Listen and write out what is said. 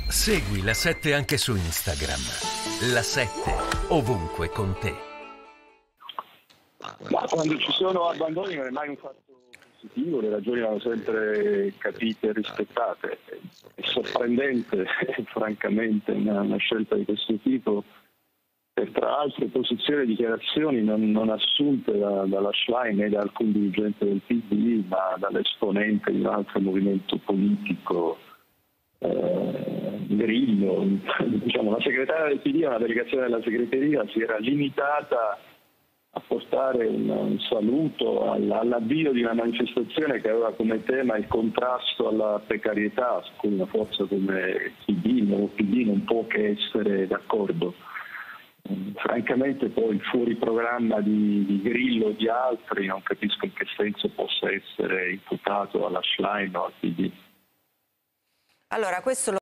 Segui la 7 anche su Instagram. La 7 ovunque con te. Ma quando ci sono abbandoni non è mai un fatto positivo, le ragioni vanno sempre capite e rispettate. È sorprendente, francamente, una scelta di questo tipo, per tra l'altro posizioni e dichiarazioni non assunte dalla Schlein né da alcun dirigente del PD, ma dall'esponente di un altro movimento politico, Grillo. Diciamo, la segretaria del PD, una delegazione della segreteria, si era limitata a portare un saluto all'avvio di una manifestazione che aveva come tema il contrasto alla precarietà, su cui una forza come il nuovo PD non può che essere d'accordo. Francamente poi il fuori programma di Grillo o di altri non capisco in che senso possa essere imputato alla Schlein o al PD. Allora, questo